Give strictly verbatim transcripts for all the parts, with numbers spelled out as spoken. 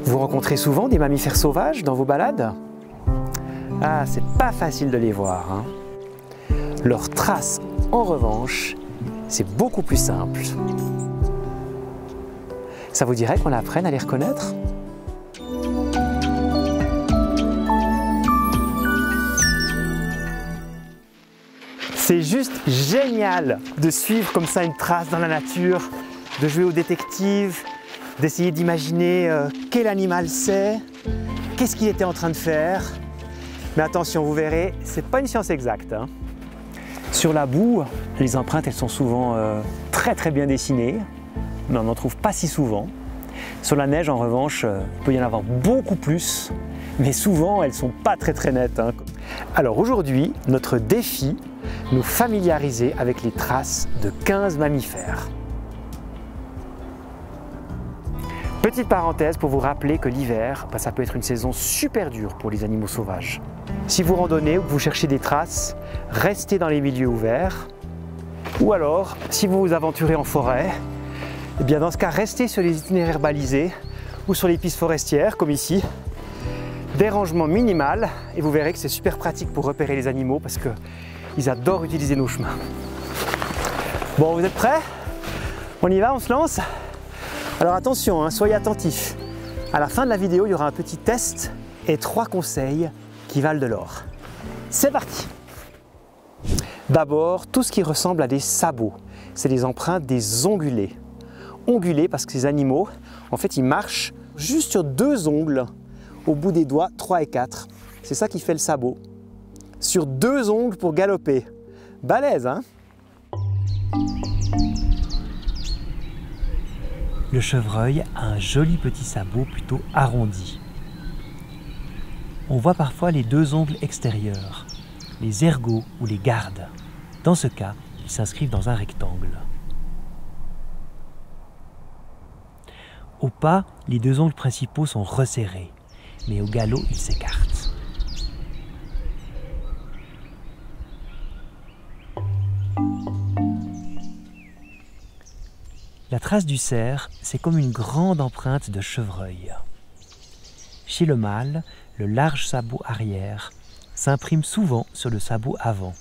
Vous rencontrez souvent des mammifères sauvages dans vos balades? Ah, c'est pas facile de les voir, hein. Leurs traces, en revanche, c'est beaucoup plus simple. Ça vous dirait qu'on apprenne à les reconnaître? C'est juste génial de suivre comme ça une trace dans la nature, de jouer au détective, d'essayer d'imaginer euh, quel animal c'est, qu'est-ce qu'il était en train de faire. Mais attention, vous verrez, c'est pas une science exacte, hein. Sur la boue, les empreintes elles sont souvent euh, très très bien dessinées, mais on n'en trouve pas si souvent. Sur la neige, en revanche, euh, il peut y en avoir beaucoup plus, mais souvent elles sont pas très très nettes, hein. Alors aujourd'hui, notre défi, nous familiariser avec les traces de quinze mammifères. Petite parenthèse pour vous rappeler que l'hiver, bah, ça peut être une saison super dure pour les animaux sauvages. Si vous randonnez ou que vous cherchez des traces, restez dans les milieux ouverts. Ou alors, si vous vous aventurez en forêt, eh bien dans ce cas, restez sur les itinéraires balisés ou sur les pistes forestières, comme ici. Dérangement minimal, et vous verrez que c'est super pratique pour repérer les animaux parce qu'ils adorent utiliser nos chemins. Bon, vous êtes prêts? On y va, on se lance? Alors attention, hein, soyez attentifs. À la fin de la vidéo, il y aura un petit test et trois conseils qui valent de l'or. C'est parti! D'abord, tout ce qui ressemble à des sabots, c'est les empreintes des ongulés. Ongulés parce que ces animaux, en fait, ils marchent juste sur deux ongles au bout des doigts trois et quatre. C'est ça qui fait le sabot. Sur deux ongles pour galoper. Balèze, hein? Le chevreuil a un joli petit sabot plutôt arrondi. On voit parfois les deux ongles extérieurs, les ergots ou les gardes. Dans ce cas, ils s'inscrivent dans un rectangle. Au pas, les deux ongles principaux sont resserrés, mais au galop, ils s'écartent. La trace du cerf, c'est comme une grande empreinte de chevreuil. Chez le mâle, le large sabot arrière s'imprime souvent sur le sabot avant.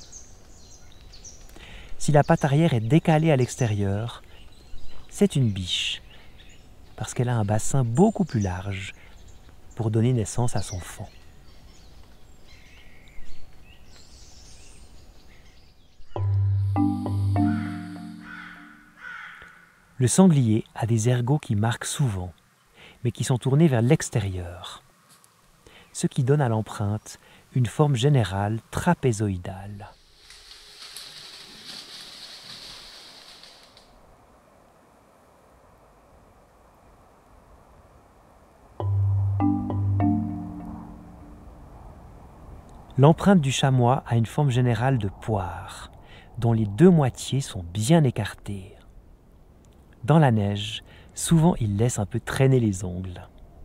Si la patte arrière est décalée à l'extérieur, c'est une biche, parce qu'elle a un bassin beaucoup plus large pour donner naissance à son faon. Le sanglier a des ergots qui marquent souvent, mais qui sont tournés vers l'extérieur, ce qui donne à l'empreinte une forme générale trapézoïdale. L'empreinte du chamois a une forme générale de poire, dont les deux moitiés sont bien écartées. Dans la neige, souvent il laisse un peu traîner les ongles.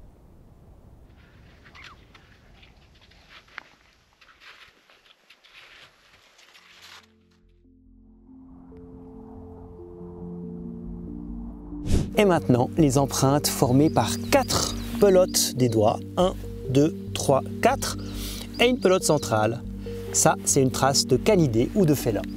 Et maintenant, les empreintes formées par quatre pelotes des doigts. un, deux, trois, quatre. Et une pelote centrale. Ça, c'est une trace de canidé ou de félin.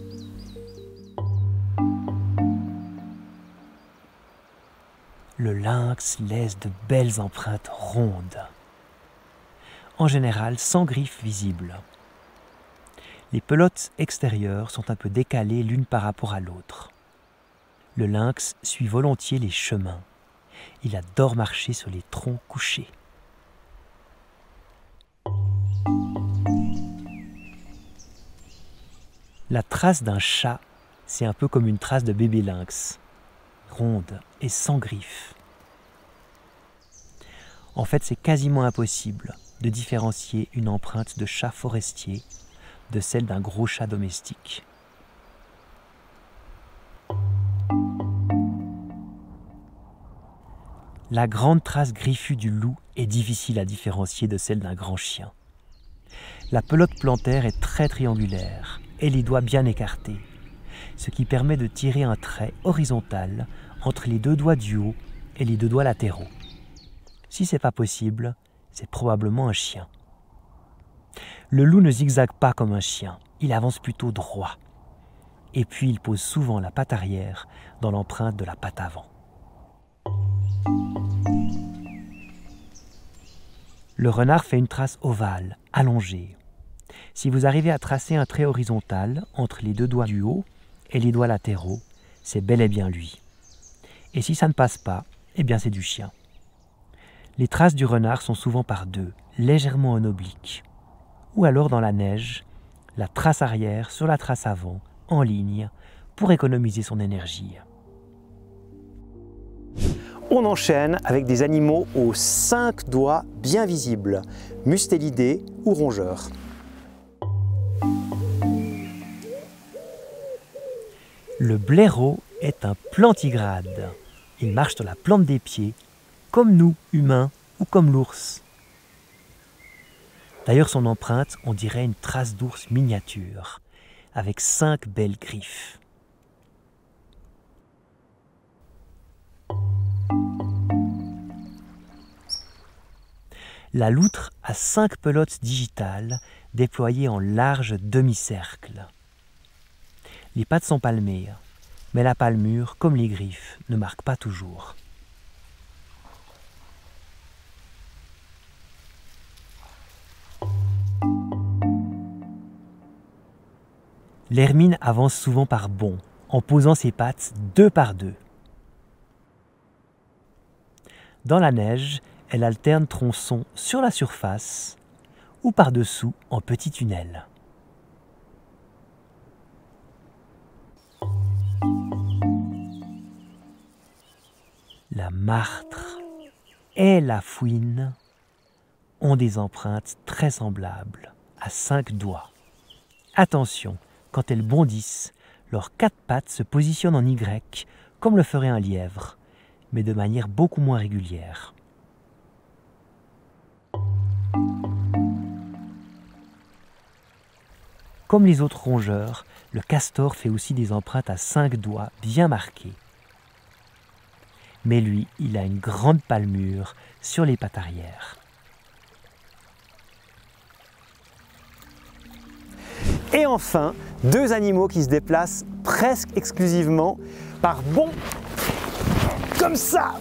Le lynx laisse de belles empreintes rondes, en général sans griffes visibles. Les pelotes extérieures sont un peu décalées l'une par rapport à l'autre. Le lynx suit volontiers les chemins. Il adore marcher sur les troncs couchés. La trace d'un chat, c'est un peu comme une trace de bébé lynx, ronde et sans griffes. En fait, c'est quasiment impossible de différencier une empreinte de chat forestier de celle d'un gros chat domestique. La grande trace griffue du loup est difficile à différencier de celle d'un grand chien. La pelote plantaire est très triangulaire et les doigts bien écartés, ce qui permet de tirer un trait horizontal entre les deux doigts du haut et les deux doigts latéraux. Si ce n'est pas possible, c'est probablement un chien. Le loup ne zigzague pas comme un chien, il avance plutôt droit. Et puis il pose souvent la patte arrière dans l'empreinte de la patte avant. Le renard fait une trace ovale, allongée. Si vous arrivez à tracer un trait horizontal entre les deux doigts du haut et les doigts latéraux, c'est bel et bien lui. Et si ça ne passe pas, eh bien c'est du chien. Les traces du renard sont souvent par deux, légèrement en oblique. Ou alors dans la neige, la trace arrière sur la trace avant, en ligne, pour économiser son énergie. On enchaîne avec des animaux aux cinq doigts bien visibles, mustélidés ou rongeurs. Le blaireau est un plantigrade. Il marche sur la plante des pieds, comme nous, humains, ou comme l'ours. D'ailleurs, son empreinte, on dirait une trace d'ours miniature, avec cinq belles griffes. La loutre a cinq pelotes digitales déployées en large demi-cercle. Les pattes sont palmées, mais la palmure, comme les griffes, ne marque pas toujours. L'hermine avance souvent par bonds, en posant ses pattes deux par deux. Dans la neige, elle alterne tronçons sur la surface ou par-dessous en petits tunnels. La martre et la fouine ont des empreintes très semblables, à cinq doigts. Attention, quand elles bondissent, leurs quatre pattes se positionnent en Y, comme le ferait un lièvre, mais de manière beaucoup moins régulière. Comme les autres rongeurs, le castor fait aussi des empreintes à cinq doigts bien marquées. Mais lui, il a une grande palmure sur les pattes arrière. Et enfin, deux animaux qui se déplacent presque exclusivement par bonds, comme ça.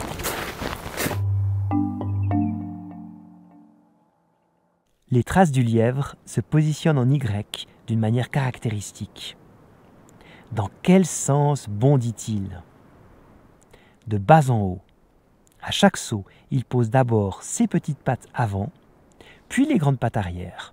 Les traces du lièvre se positionnent en Y d'une manière caractéristique. Dans quel sens bondit-il? De bas en haut. À chaque saut, il pose d'abord ses petites pattes avant, puis les grandes pattes arrière.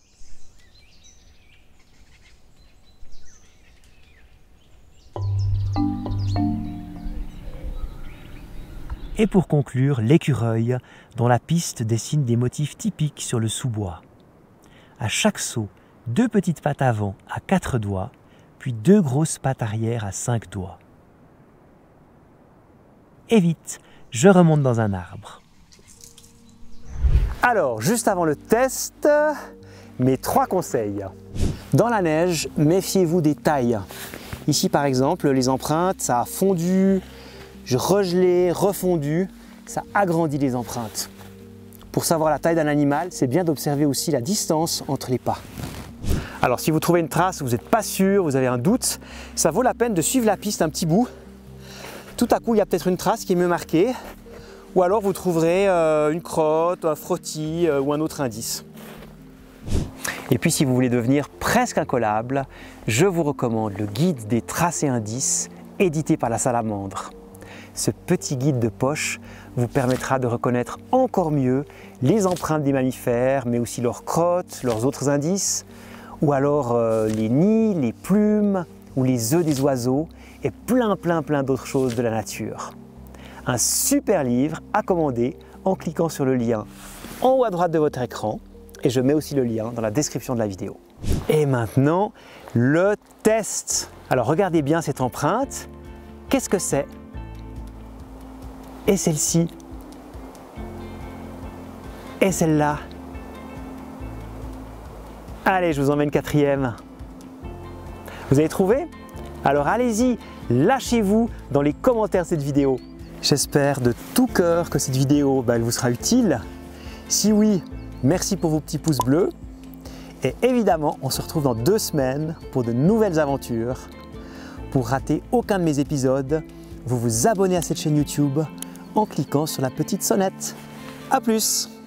Et pour conclure, l'écureuil, dont la piste dessine des motifs typiques sur le sous-bois. À chaque saut, deux petites pattes avant à quatre doigts, puis deux grosses pattes arrière à cinq doigts. Et vite, je remonte dans un arbre. Alors, juste avant le test, mes trois conseils. Dans la neige, méfiez-vous des tailles. Ici par exemple, les empreintes, ça a fondu, regelé, refondu, ça agrandit les empreintes. Pour savoir la taille d'un animal, c'est bien d'observer aussi la distance entre les pas. Alors si vous trouvez une trace, vous n'êtes pas sûr, vous avez un doute, ça vaut la peine de suivre la piste un petit bout. Tout à coup, il y a peut-être une trace qui est mieux marquée, ou alors vous trouverez euh, une crotte, un frottis euh, ou un autre indice. Et puis si vous voulez devenir presque incollable, je vous recommande le guide des traces et indices édité par la Salamandre. Ce petit guide de poche vous permettra de reconnaître encore mieux les empreintes des mammifères, mais aussi leurs crottes, leurs autres indices, ou alors euh, les nids, les plumes, ou les œufs des oiseaux, et plein plein plein d'autres choses de la nature. Un super livre à commander en cliquant sur le lien en haut à droite de votre écran, et je mets aussi le lien dans la description de la vidéo. Et maintenant, le test. Alors regardez bien cette empreinte. Qu'est-ce que c'est? Et celle-ci? Et celle-là? Allez, je vous emmène quatrième. Vous avez trouvé? Alors allez-y, lâchez-vous dans les commentaires de cette vidéo. J'espère de tout cœur que cette vidéo bah, elle vous sera utile. Si oui, merci pour vos petits pouces bleus. Et évidemment, on se retrouve dans deux semaines pour de nouvelles aventures. Pour rater aucun de mes épisodes, vous vous abonnez à cette chaîne YouTube en cliquant sur la petite sonnette. A plus!